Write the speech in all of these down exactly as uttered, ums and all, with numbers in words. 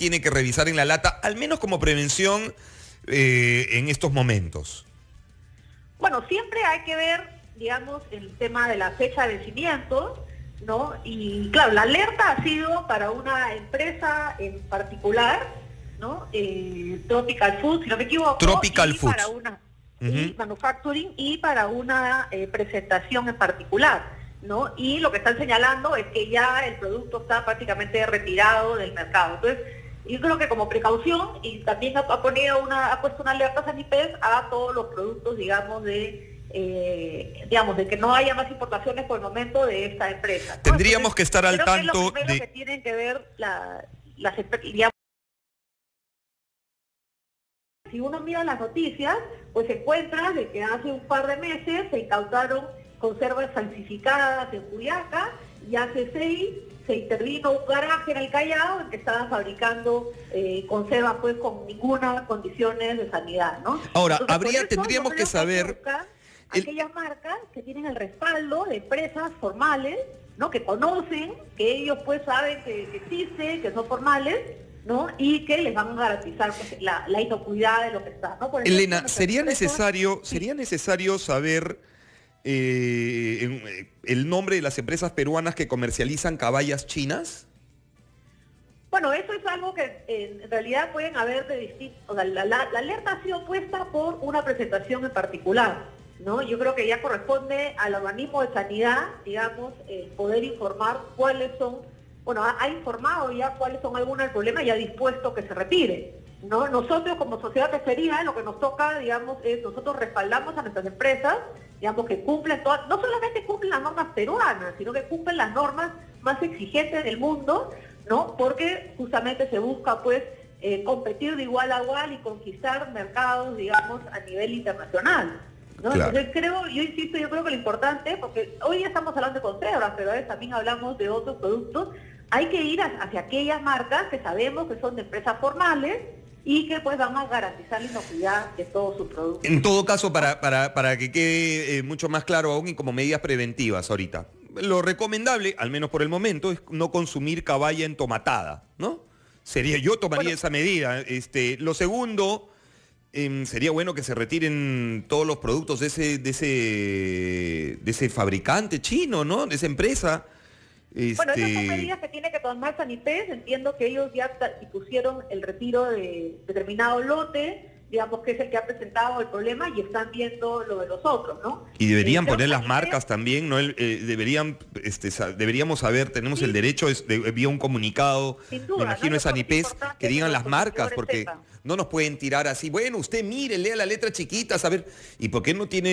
tiene que revisar en la lata, al menos como prevención eh, en estos momentos? Bueno, siempre hay que ver, digamos, el tema de la fecha de vencimiento, ¿no? Y claro, la alerta ha sido para una empresa en particular, ¿no? Eh, Tropical Foods, si no me equivoco. Tropical y Foods. Para una, Uh-huh. y Manufacturing y para una eh, presentación en particular, ¿no? Y lo que están señalando es que ya el producto está prácticamente retirado del mercado. Entonces, yo creo que como precaución, y también ha, ha, ponido una, ha puesto una alerta Sanipez a todos los productos, digamos, de eh, digamos, de que no haya más importaciones por el momento de esta empresa, ¿no? Tendríamos Entonces, que estar al creo tanto que es lo primero de... que tienen que ver la, las digamos, si uno mira las noticias, pues se encuentra de que hace un par de meses se incautaron conservas falsificadas en Juliaca, y hace seis se intervino un garaje en el Callao en que estaban fabricando eh, conservas pues con ninguna condiciones de sanidad, ¿no? Ahora, Entonces, habría, eso, tendríamos que saber... Que el... aquellas marcas que tienen el respaldo de empresas formales, ¿no? Que conocen, que ellos pues saben que, que existen, que son formales, ¿no? Y que les van a garantizar pues, la, la inocuidad de lo que está, ¿no? Por ejemplo, Elena, ¿sería empresas, necesario, sí. sería necesario saber eh, el nombre de las empresas peruanas que comercializan caballas chinas? Bueno, eso es algo que eh, en realidad pueden haber de distintos... O sea, la, la, la alerta ha sido puesta por una presentación en particular, ¿no? Yo creo que ya corresponde al organismo de sanidad, digamos, eh, poder informar cuáles son... Bueno, ha, ha informado ya cuáles son algunos del problema y ha dispuesto que se retire, ¿no? Nosotros como sociedad pesquería lo que nos toca, digamos, es nosotros respaldamos a nuestras empresas, digamos, que cumplen todas, no solamente cumplen las normas peruanas, sino que cumplen las normas más exigentes del mundo, ¿no? Porque justamente se busca, pues, eh, competir de igual a igual y conquistar mercados, digamos, a nivel internacional, ¿no? Claro. Entonces creo, yo insisto, yo creo que lo importante, porque hoy ya estamos hablando de conservas, pero a veces también hablamos de otros productos, hay que ir hacia aquellas marcas que sabemos que son de empresas formales y que pues van a garantizar la inocuidad de todos sus productos. En todo caso, para, para, para que quede eh, mucho más claro aún y como medidas preventivas ahorita, lo recomendable, al menos por el momento, es no consumir caballa entomatada, ¿no? Sería, yo tomaría bueno, esa medida. Este, lo segundo, eh, sería bueno que se retiren todos los productos de ese, de ese, de ese fabricante chino, ¿no? De esa empresa. Este... Bueno, esas son medidas que tiene que tomar Sanipez. Entiendo que ellos ya dispusieron el retiro de determinado lote, digamos que es el que ha presentado el problema, y están viendo lo de los otros, ¿no? Y deberían eh, poner las Sanipez... marcas también, ¿no? El, eh, deberían, este, deberíamos saber, tenemos sí. el derecho, es, de, vía un comunicado, Sin duda, me imagino ¿no? es Sanipez, que digan las marcas, porque sepan. no nos pueden tirar así, bueno, usted mire, lea la letra chiquita, saber, ¿y por qué no tiene...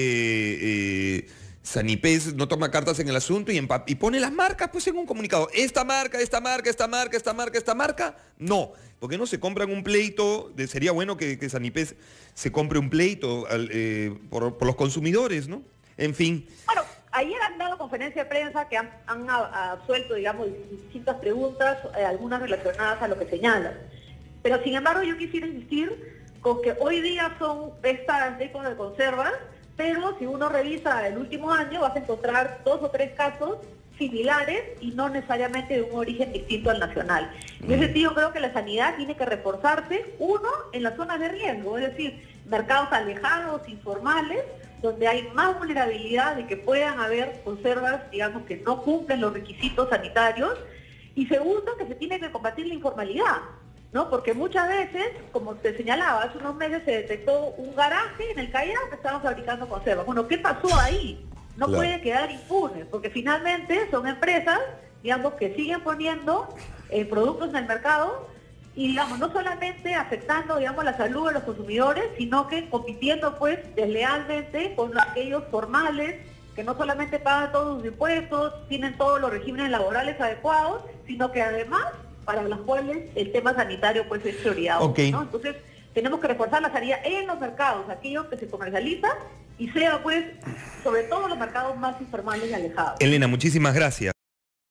Eh, Sanipez no toma cartas en el asunto y, y pone las marcas pues en un comunicado? Esta marca, esta marca, esta marca, esta marca, esta marca. No, ¿por qué no se compran un pleito? De, sería bueno que, que Sanipez se compre un pleito al, eh, por, por los consumidores, ¿no? En fin. Bueno, ayer han dado conferencia de prensa que han, han absuelto, digamos, distintas preguntas, eh, algunas relacionadas a lo que señalan. Pero sin embargo yo quisiera insistir con que hoy día son estas décadas de conservas, pero si uno revisa el último año vas a encontrar dos o tres casos similares y no necesariamente de un origen distinto al nacional. En ese sentido creo que la sanidad tiene que reforzarse, uno, en las zonas de riesgo, es decir, mercados alejados, informales, donde hay más vulnerabilidad de que puedan haber conservas, digamos, que no cumplen los requisitos sanitarios, y segundo, que se tiene que combatir la informalidad, ¿no? Porque muchas veces, como te señalaba, hace unos meses se detectó un garaje en el Callao que estaban fabricando conservas. Bueno, ¿qué pasó ahí? No claro. puede quedar impune, porque finalmente son empresas, digamos, que siguen poniendo eh, productos en el mercado y, digamos, no solamente afectando, digamos, la salud de los consumidores, sino que compitiendo, pues, deslealmente con aquellos formales que no solamente pagan todos sus impuestos, tienen todos los regímenes laborales adecuados, sino que además para las cuales el tema sanitario pues es prioridad. Okay. ¿no? Entonces tenemos que reforzar la sanidad en los mercados, aquellos que se comercializan, y sea pues sobre todo los mercados más informales y alejados. Elena, muchísimas gracias.